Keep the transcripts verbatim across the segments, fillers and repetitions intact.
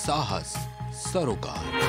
साहस सरोकार।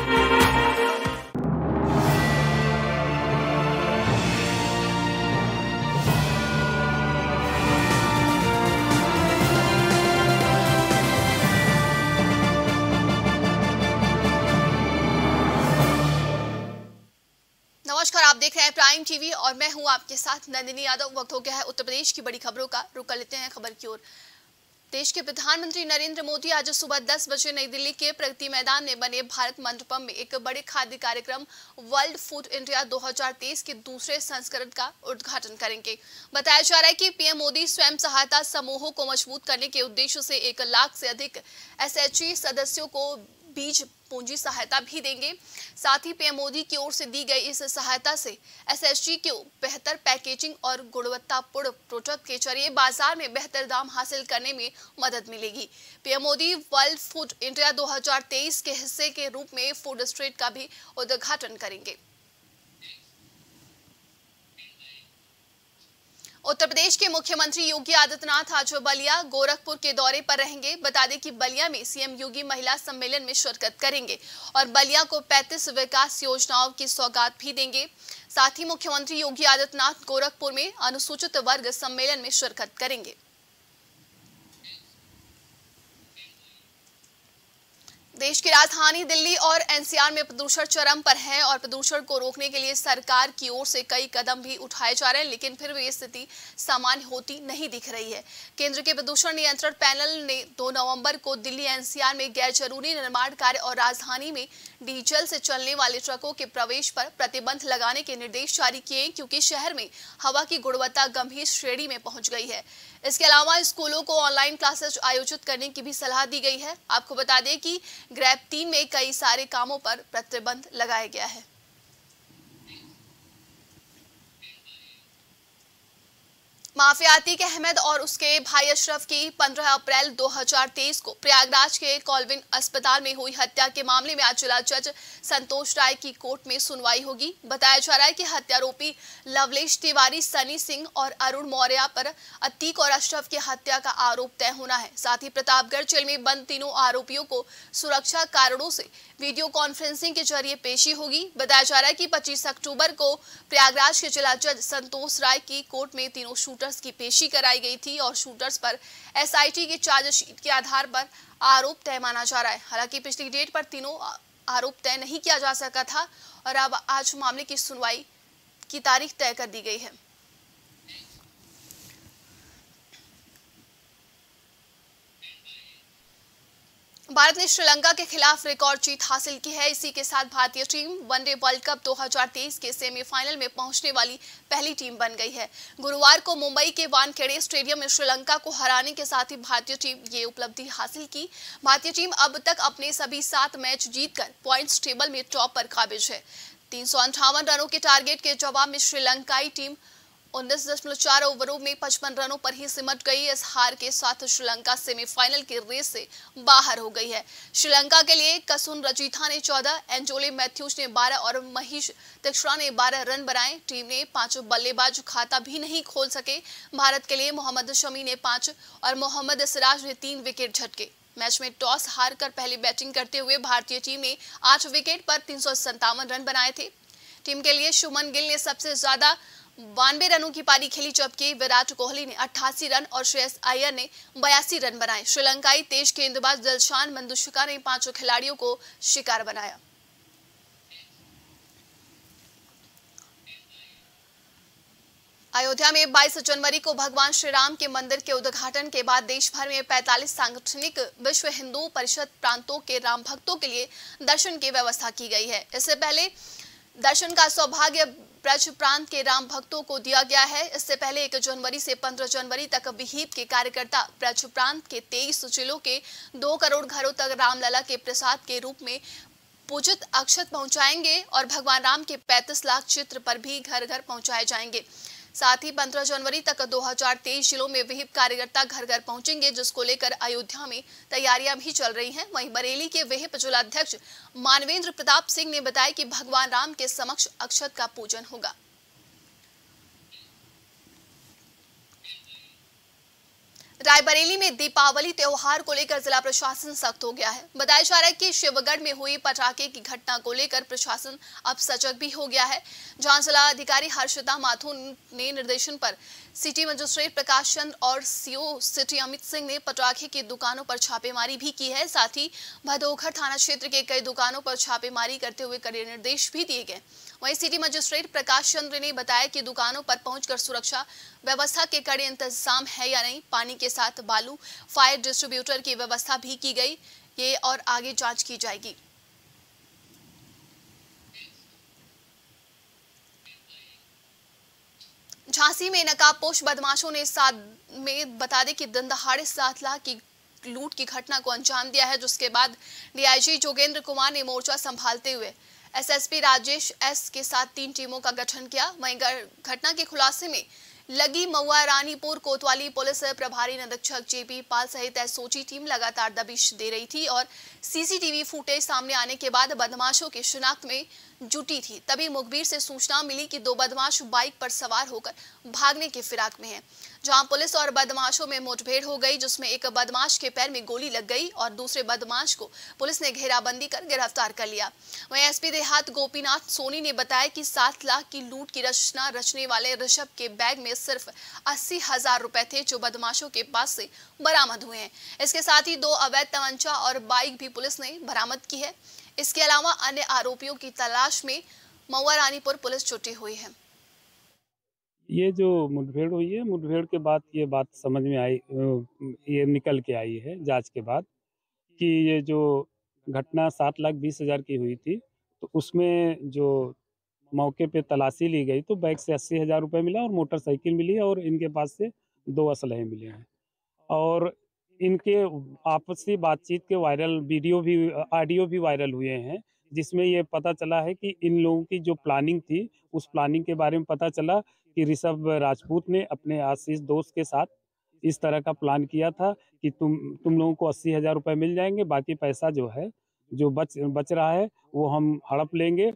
नमस्कार, आप देख रहे हैं प्राइम टीवी और मैं हूं आपके साथ नंदिनी यादव। वक्त हो गया है उत्तर प्रदेश की बड़ी खबरों का। रुक कर लेते हैं खबर की ओर। देश के प्रधानमंत्री नरेंद्र मोदी आज सुबह दस बजे नई दिल्ली के प्रगति मैदान में बने भारत मंडपम में एक बड़े खाद्य कार्यक्रम वर्ल्ड फूड इंडिया दो हज़ार तेईस के दूसरे संस्करण का उद्घाटन करेंगे। बताया जा रहा है कि पीएम मोदी स्वयं सहायता समूहों को मजबूत करने के उद्देश्य से एक लाख से अधिक एसएचजी सदस्यों को बीज पूंजी सहायता भी देंगे। साथ ही पीएम मोदी की ओर से दी गई इस सहायता से एसएचजी को बेहतर पैकेजिंग और गुणवत्तापूर्ण प्रोडक्ट के जरिए बाजार में बेहतर दाम हासिल करने में मदद मिलेगी। PM Modi World Food India दो हज़ार तेईस के हिस्से के रूप में फूड स्ट्रीट का भी उद्घाटन करेंगे। उत्तर प्रदेश के मुख्यमंत्री योगी आदित्यनाथ आज बलिया गोरखपुर के दौरे पर रहेंगे। बता दें कि बलिया में सीएम योगी महिला सम्मेलन में शिरकत करेंगे और बलिया को पैंतीस विकास योजनाओं की सौगात भी देंगे। साथ ही मुख्यमंत्री योगी आदित्यनाथ गोरखपुर में अनुसूचित वर्ग सम्मेलन में शिरकत करेंगे। देश की राजधानी दिल्ली और एनसीआर में प्रदूषण चरम पर है और प्रदूषण को रोकने के लिए सरकार की ओर से कई कदम भी उठाए जा रहे हैं, लेकिन फिर भी स्थिति सामान्य होती नहीं दिख रही है। केंद्र के प्रदूषण नियंत्रण पैनल ने दो नवंबर को दिल्ली एनसीआर में गैर जरूरी निर्माण कार्य और राजधानी में डीजल से चलने वाले ट्रकों के प्रवेश पर प्रतिबंध लगाने के निर्देश जारी किए, क्योंकि शहर में हवा की गुणवत्ता गंभीर श्रेणी में पहुंच गई है। इसके अलावा स्कूलों को ऑनलाइन क्लासेस आयोजित करने की भी सलाह दी गई है। आपको बता दें कि ग्रैब तीन में कई सारे कामों पर प्रतिबंध लगाया गया है। माफिया अतीक अहमद और उसके भाई अशरफ की पंद्रह अप्रैल दो हज़ार तेईस को प्रयागराज के कॉल्विन अस्पताल में हुई हत्या के मामले में आज जिला जज संतोष राय की कोर्ट में सुनवाई होगी। बताया जा रहा है कि हत्यारोपी लवलेश तिवारी, सनी सिंह और अरुण मौर्य पर अतीक और अशरफ की हत्या का आरोप तय होना है। साथ ही प्रतापगढ़ जेल में बंद तीनों आरोपियों को सुरक्षा कारणों से वीडियो कॉन्फ्रेंसिंग के जरिए पेशी होगी। बताया जा रहा है कि पच्चीस अक्टूबर को प्रयागराज के जिला जज संतोष राय की कोर्ट में तीनों शूटर की पेशी कराई गई थी और शूटर्स पर एसआईटी की चार्जशीट के आधार पर आरोप तय माना जा रहा है। हालांकि पिछली डेट पर तीनों आरोप तय नहीं किया जा सका था और अब आज मामले की सुनवाई की तारीख तय कर दी गई है। भारत ने श्रीलंका के खिलाफ रिकॉर्ड जीत हासिल की है। इसी के साथ भारतीय टीम वनडे वर्ल्ड कप दो हज़ार तेईस के सेमीफाइनल में पहुंचने वाली पहली टीम बन गई है। गुरुवार को मुंबई के वानखेड़े स्टेडियम में श्रीलंका को हराने के साथ ही भारतीय टीम ये उपलब्धि हासिल की। भारतीय टीम अब तक अपने सभी सात मैच जीतकर पॉइंट्स टेबल में टॉप पर काबिज है। तीन सौ अंठावन रनों के टारगेट के जवाब में श्रीलंकाई टीम उन्नीस दशमलव चार ओवरों में पचपन रनों पर ही सिमट गई। इस हार के साथ श्रीलंका सेमीफाइनल के रेस से बाहर हो गई है। श्रीलंका के लिए कसुन रजीथा ने चौदह, एंजोले मैथ्यूज ने बारह और महेश तीक्षणा ने बारह रन बनाए। टीम ने पांच बल्लेबाज खाता भी नहीं खोल सके। भारत के लिए मोहम्मद शमी ने पांच और मोहम्मद सिराज ने तीन विकेट झटके। मैच में टॉस हारकर पहले बैटिंग करते हुए भारतीय टीम ने आठ विकेट पर तीन सौ सत्तावन रन बनाए थे। टीम के लिए शुभमन गिल ने सबसे ज्यादा बानवे रनों की पारी खेली, जबकि विराट कोहली ने अट्ठासी रन और श्रेयस अय्यर ने बयासी रन बनाए। श्रीलंकाई तेज गेंदबाज दिलशान मंजुशका ने पांचों खिलाड़ियों को शिकार बनाया। अयोध्या में बाईस जनवरी को भगवान श्री राम के मंदिर के उद्घाटन के बाद देश भर में पैंतालीस सांगठनिक विश्व हिंदू परिषद प्रांतों के राम भक्तों के लिए दर्शन की व्यवस्था की गई है। इससे पहले दर्शन का सौभाग्य ब्रज प्रांत के राम भक्तों को दिया गया है। इससे पहले एक जनवरी से पंद्रह जनवरी तक विहिप के कार्यकर्ता ब्रज प्रांत के तेईस जिलों के दो करोड़ घरों तक रामलला के प्रसाद के रूप में पूजित अक्षत पहुंचाएंगे और भगवान राम के पैंतीस लाख चित्र पर भी घर घर पहुंचाए जाएंगे। साथ ही पंद्रह जनवरी तक दो हज़ार तेईस जिलों में विहिप कार्यकर्ता घर घर पहुंचेंगे, जिसको लेकर अयोध्या में तैयारियां भी चल रही हैं। वहीं बरेली के विहिप जिलाध्यक्ष मानवेंद्र प्रताप सिंह ने बताया कि भगवान राम के समक्ष अक्षत का पूजन होगा। रायबरेली में दीपावली त्योहार को लेकर जिला प्रशासन सख्त हो गया है। बताया जा रहा है कि शिवगढ़ में हुई पटाखे की घटना को लेकर प्रशासन अब सजग भी हो गया है, जहां जिला अधिकारी हर्षिता माथुर ने निर्देशन पर सिटी मजिस्ट्रेट प्रकाश चंद्र और सीओ सिटी अमित सिंह ने पटाखे की दुकानों पर छापेमारी भी की है। साथ ही भदोघर थाना क्षेत्र के कई दुकानों पर छापेमारी करते हुए कड़े निर्देश भी दिए गए। वहीं सिटी मजिस्ट्रेट प्रकाश चंद्र ने बताया कि दुकानों पर पहुंचकर सुरक्षा व्यवस्था के कड़े इंतजाम है या नहीं, पानी के साथ बालू फायर डिस्ट्रीब्यूटर की व्यवस्था भी की गई, ये और आगे जांच की जाएगी। झांसी में नकाबपोश बदमाशों ने साथ में बता दें कि दिन दहाड़े सात लाख की लूट की घटना को अंजाम दिया है, जिसके बाद डीआईजी जोगेंद्र कुमार ने मोर्चा संभालते हुए एसएसपी राजेश एस के साथ तीन टीमों का गठन किया। वहीं घटना के खुलासे में लगी महुआ रानीपुर कोतवाली पुलिस प्रभारी निरीक्षक जेपी पाल सहित एसओजी टीम लगातार दबिश दे रही थी और सीसीटीवी फुटेज सामने आने के बाद बदमाशों की शिनाख्त में जुटी थी। तभी मुखबिर से सूचना मिली कि दो बदमाश बाइक पर सवार होकर भागने की फिराक में हैं, जहां पुलिस और बदमाशों में मुठभेड़ हो गई, जिसमें एक बदमाश के पैर में गोली लग गई और दूसरे बदमाश को पुलिस ने घेराबंदी कर गिरफ्तार कर लिया। वहीं एसपी देहात गोपीनाथ सोनी ने बताया कि सात लाख की लूट की रचना रचने वाले ऋषभ के बैग में सिर्फ अस्सी हजार रुपए थे, जो बदमाशों के पास से बरामद हुए हैं। इसके साथ ही दो अवैध तमंचा और बाइक भी पुलिस ने बरामद की है। इसके अलावा अन्य आरोपियों की तलाश में महुआ रानीपुर पुलिस जुटी हुई है। ये जो मुठभेड़ हुई है, मुठभेड़ के बाद ये बात समझ में आई, ये निकल के आई है जांच के बाद कि ये जो घटना सात लाख बीस हजार की हुई थी, तो उसमें जो मौके पे तलाशी ली गई तो बैग से अस्सी हजार रुपये मिला और मोटरसाइकिल मिली और इनके पास से दो असलहे मिले हैं और इनके आपसी बातचीत के वायरल वीडियो भी ऑडियो भी वायरल हुए हैं, जिसमें ये पता चला है कि इन लोगों की जो प्लानिंग थी उस प्लानिंग के बारे में पता चला कि ऋषभ राजपूत ने अपने आशीष दोस्त के साथ इस तरह का प्लान किया था कि तुम तुम लोगों को अस्सी हजार रुपये मिल जाएंगे, बाकी पैसा जो है जो बच बच रहा है वो हम हड़प लेंगे।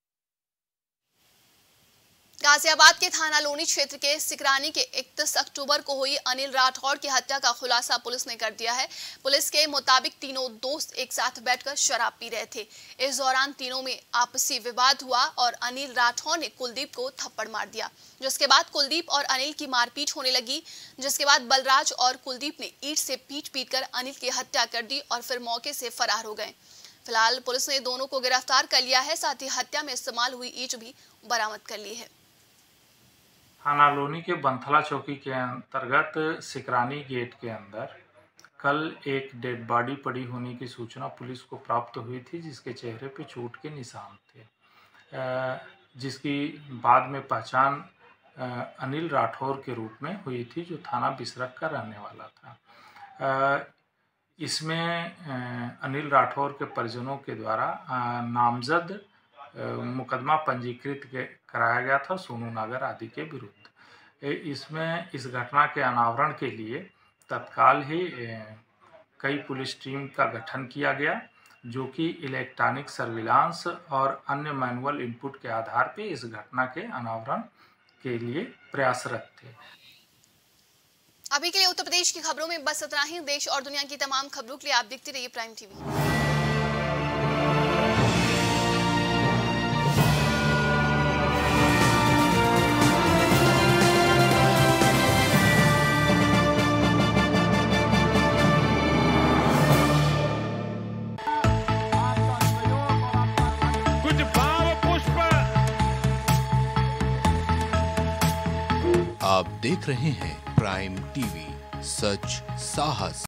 गाजियाबाद के थाना लोनी क्षेत्र के सिकरानी के इकतीस अक्टूबर को हुई अनिल राठौर की हत्या का खुलासा पुलिस ने कर दिया है। पुलिस के मुताबिक तीनों दोस्त एक साथ बैठकर शराब पी रहे थे। इस दौरान तीनों में आपसी विवाद हुआ और अनिल राठौर ने कुलदीप को थप्पड़ मार दिया, जिसके बाद कुलदीप और अनिल की मारपीट होने लगी, जिसके बाद बलराज और कुलदीप ने ईंट से पीट पीट कर अनिल की हत्या कर दी और फिर मौके से फरार हो गए। फिलहाल पुलिस ने दोनों को गिरफ्तार कर लिया है, साथ ही हत्या में इस्तेमाल हुई ईंट भी बरामद कर ली है। थाना लोनी के बंथला चौकी के अंतर्गत सिकरानी गेट के अंदर कल एक डेड बॉडी पड़ी होने की सूचना पुलिस को प्राप्त हुई थी, जिसके चेहरे पे चोट के निशान थे, जिसकी बाद में पहचान अनिल राठौर के रूप में हुई थी, जो थाना बिसरख का रहने वाला था। इसमें अनिल राठौर के परिजनों के द्वारा नामजद मुकदमा पंजीकृत के कराया गया था सोनू नागर आदि के विरुद्ध। इसमें इस घटना के अनावरण के लिए तत्काल ही कई पुलिस टीम का गठन किया गया, जो कि इलेक्ट्रॉनिक सर्विलांस और अन्य मैनुअल इनपुट के आधार पर इस घटना के अनावरण के लिए प्रयासरत थे। अभी के लिए उत्तर प्रदेश की खबरों में बस इतना ही। देश और दुनिया की तमाम खबरों के लिए आप देखते रहिए प्राइम टीवी। आप देख रहे हैं प्राइम टीवी, सच साहस